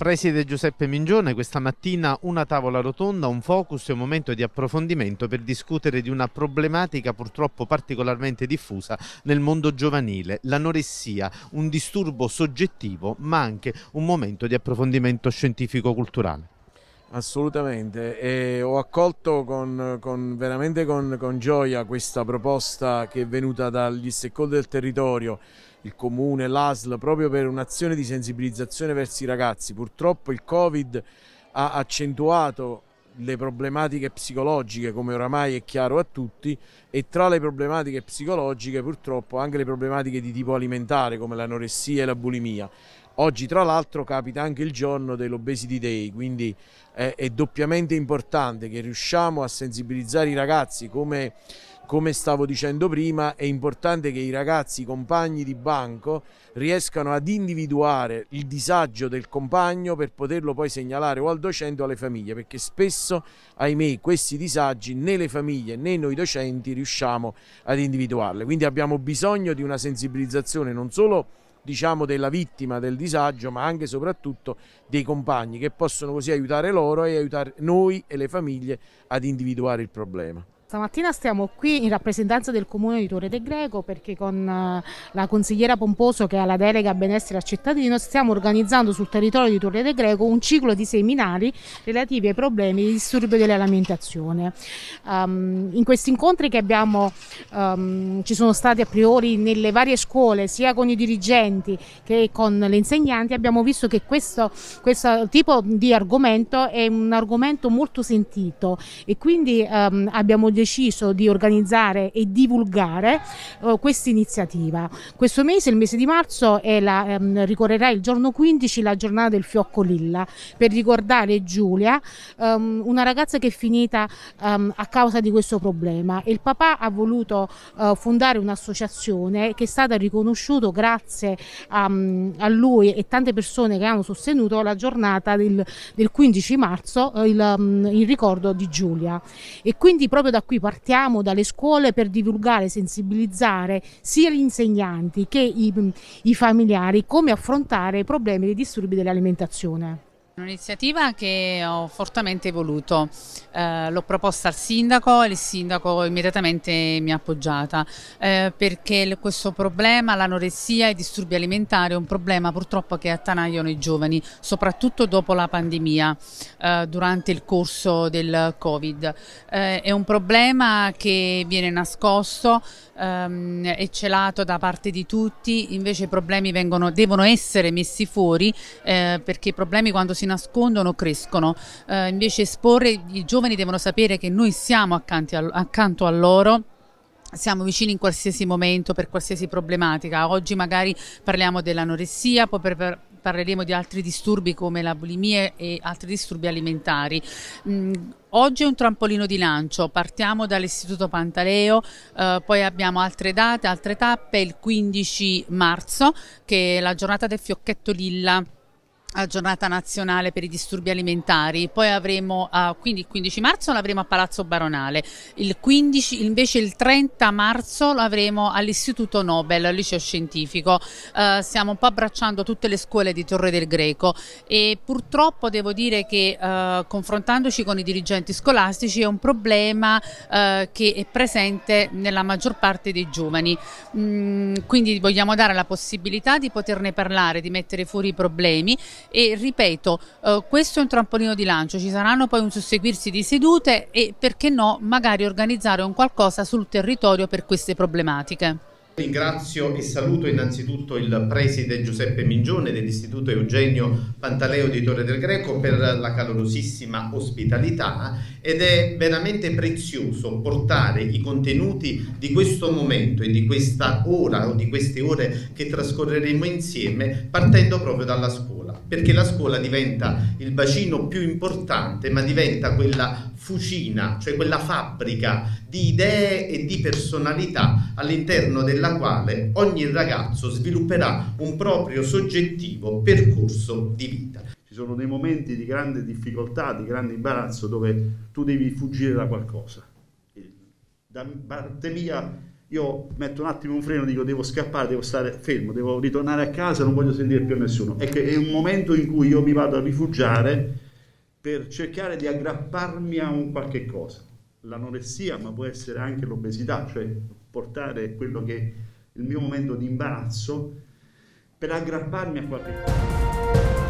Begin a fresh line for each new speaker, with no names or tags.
Preside Giuseppe Mingione, questa mattina una tavola rotonda, un focus e un momento di approfondimento per discutere di una problematica purtroppo particolarmente diffusa nel mondo giovanile, l'anoressia, un disturbo soggettivo ma anche un momento di approfondimento scientifico-culturale.
Assolutamente, e ho accolto veramente con gioia questa proposta che è venuta dagli stakeholder del territorio, il comune, l'ASL, proprio per un'azione di sensibilizzazione verso i ragazzi. Purtroppo il Covid ha accentuato le problematiche psicologiche, come oramai è chiaro a tutti, e tra le problematiche psicologiche purtroppo anche le problematiche di tipo alimentare come l'anoressia e la bulimia. Oggi tra l'altro capita anche il giorno dell'Obesity Day, quindi è doppiamente importante che riusciamo a sensibilizzare i ragazzi. Come stavo dicendo prima, è importante che i ragazzi, i compagni di banco, riescano ad individuare il disagio del compagno per poterlo poi segnalare o al docente o alle famiglie, perché spesso, ahimè, questi disagi né le famiglie né noi docenti riusciamo ad individuarli. Quindi abbiamo bisogno di una sensibilizzazione non solo della vittima del disagio, ma anche e soprattutto dei compagni, che possono così aiutare loro e aiutare noi e le famiglie ad individuare il problema.
Stamattina stiamo qui in rappresentanza del comune di Torre del Greco perché con la consigliera Pomposo, che ha la delega a benessere al cittadino, stiamo organizzando sul territorio di Torre del Greco un ciclo di seminari relativi ai problemi di disturbo dell'alimentazione. In questi incontri che abbiamo ci sono stati a priori nelle varie scuole, sia con i dirigenti che con le insegnanti, abbiamo visto che questo tipo di argomento è un argomento molto sentito e quindi abbiamo deciso di organizzare e divulgare questa iniziativa. Questo mese, il mese di marzo, ricorrerà il giorno 15 la giornata del fiocco lilla, per ricordare Giulia, una ragazza che è finita a causa di questo problema, e il papà ha voluto fondare un'associazione che è stata riconosciuta grazie a lui e tante persone che hanno sostenuto la giornata del 15 marzo in ricordo di Giulia. E quindi proprio da qui partiamo dalle scuole per divulgare, sensibilizzare sia gli insegnanti che i familiari come affrontare i problemi dei disturbi dell'alimentazione.
Un'iniziativa che ho fortemente voluto, l'ho proposta al sindaco e il sindaco immediatamente mi ha appoggiata perché questo problema, l'anoressia e i disturbi alimentari, è un problema purtroppo che attanagliano i giovani, soprattutto dopo la pandemia, durante il corso del Covid. È un problema che viene nascosto, è celato da parte di tutti, invece i problemi devono essere messi fuori perché i problemi quando si nascondono crescono, invece i giovani devono sapere che noi siamo accanto a loro. Siamo vicini in qualsiasi momento per qualsiasi problematica. Oggi magari parliamo dell'anoressia, poi parleremo di altri disturbi come la bulimia e altri disturbi alimentari. Oggi è un trampolino di lancio, partiamo dall'Istituto Pantaleo, poi abbiamo altre date, altre tappe, il 15 marzo che è la giornata del fiocchetto lilla, la giornata nazionale per i disturbi alimentari, poi avremo quindi il 15 marzo l'avremo a Palazzo Baronale, invece il 30 marzo l'avremo all'Istituto Nobel, al liceo scientifico. Stiamo un po' abbracciando tutte le scuole di Torre del Greco e purtroppo devo dire che confrontandoci con i dirigenti scolastici è un problema che è presente nella maggior parte dei giovani, quindi vogliamo dare la possibilità di poterne parlare, di mettere fuori i problemi. E ripeto, questo è un trampolino di lancio, ci saranno poi un susseguirsi di sedute e perché no magari organizzare un qualcosa sul territorio per queste problematiche.
Ringrazio e saluto innanzitutto il preside Giuseppe Mingione dell'Istituto Eugenio Pantaleo di Torre del Greco per la calorosissima ospitalità, ed è veramente prezioso portare i contenuti di questo momento e di questa ora o di queste ore che trascorreremo insieme partendo proprio dalla scuola, perché la scuola diventa il bacino più importante, ma diventa quella fucina, cioè quella fabbrica di idee e di personalità all'interno della quale ogni ragazzo svilupperà un proprio soggettivo percorso di vita.
Ci sono dei momenti di grande difficoltà, di grande imbarazzo dove tu devi fuggire da qualcosa. Da parte mia io metto un attimo un freno, dico devo scappare, devo stare fermo, devo ritornare a casa, non voglio sentire più nessuno. È un momento in cui io mi vado a rifugiare per cercare di aggrapparmi a un qualche cosa. L'anoressia, ma può essere anche l'obesità, cioè portare quello che è il mio momento di imbarazzo per aggrapparmi a qualche cosa.